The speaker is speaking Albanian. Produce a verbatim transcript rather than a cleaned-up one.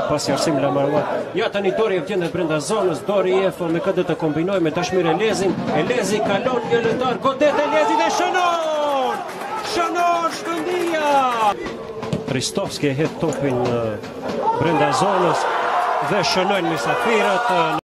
pasi arsim la marruar. Ja tani Dori vjen brenda zonës, Dori jef me këtë të kombinoj me Dashmir Elezin. Elezi kalon një lojtar, godet Elezi dhe shënon! Shënon Shkëndija! Ristovski e hedh topin brenda zonës dhe shënojnë mysafirët.